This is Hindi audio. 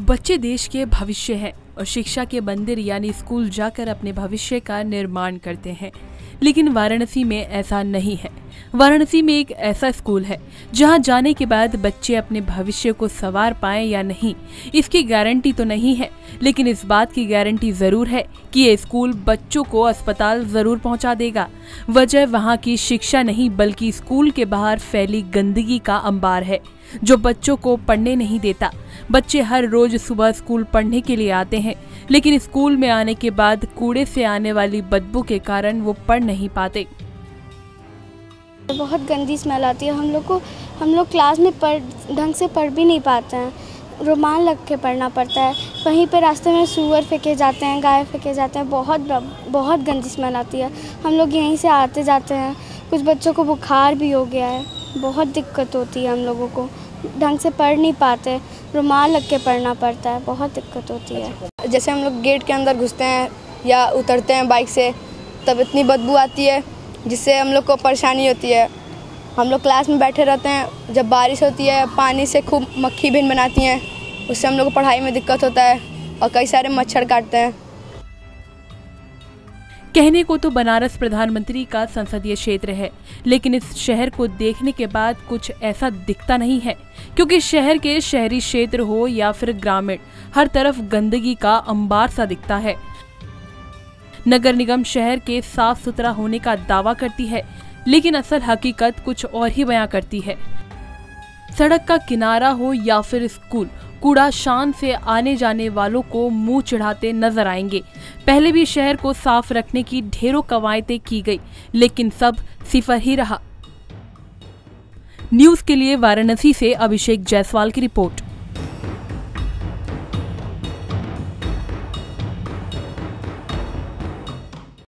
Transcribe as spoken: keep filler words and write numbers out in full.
बच्चे देश के भविष्य हैं और शिक्षा के मंदिर यानी स्कूल जाकर अपने भविष्य का निर्माण करते हैं, लेकिन वाराणसी में ऐसा नहीं है। वाराणसी में एक ऐसा स्कूल है जहां जाने के बाद बच्चे अपने भविष्य को संवार पाएं या नहीं, इसकी गारंटी तो नहीं है, लेकिन इस बात की गारंटी जरूर है कि ये स्कूल बच्चों को अस्पताल जरूर पहुंचा देगा। वजह वहां की शिक्षा नहीं बल्कि स्कूल के बाहर फैली गंदगी का अंबार है, जो बच्चों को पढ़ने नहीं देता। बच्चे हर रोज सुबह स्कूल पढ़ने के लिए आते हैं, लेकिन स्कूल में आने के बाद कूड़े से आने वाली बदबू के कारण वो पढ़ नहीं पाते। बहुत गंदी स्मेल आती है। हम लोग को हम लोग क्लास में पढ़ ढंग से पढ़ भी नहीं पाते हैं, रुमाल लग के पढ़ना पड़ता है। वहीं पे रास्ते में सूअर फेंके जाते हैं, गाय फेंके जाते हैं, बहुत बहुत गंदी स्मेल आती है। हम लोग यहीं से आते जाते हैं, कुछ बच्चों को बुखार भी हो गया है, बहुत दिक्कत होती है। हम लोगों को ढंग से पढ़ नहीं पाते, रुमाल लग के पढ़ना पड़ता है, बहुत दिक्कत होती है। जैसे हम लोग गेट के अंदर घुसते हैं या उतरते हैं बाइक से, तब इतनी बदबू आती है जिससे हम लोग को परेशानी होती है। हम लोग क्लास में बैठे रहते हैं, जब बारिश होती है पानी से खूब मक्खी भिन बनाती हैं, उससे हम लोग को पढ़ाई में दिक्कत होता है और कई सारे मच्छर काटते हैं। कहने को तो बनारस प्रधानमंत्री का संसदीय क्षेत्र है, लेकिन इस शहर को देखने के बाद कुछ ऐसा दिखता नहीं है, क्योंकि शहर के शहरी क्षेत्र हो या फिर ग्रामीण, हर तरफ गंदगी का अंबार सा दिखता है। नगर निगम शहर के साफ सुथरा होने का दावा करती है, लेकिन असल हकीकत कुछ और ही बयां करती है। सड़क का किनारा हो या फिर स्कूल, कूड़ा शान से आने जाने वालों को मुंह चिढ़ाते नजर आएंगे। पहले भी शहर को साफ रखने की ढेरों कवायतें की गई, लेकिन सब सिफर ही रहा। न्यूज़ के लिए वाराणसी से अभिषेक जायसवाल की रिपोर्ट।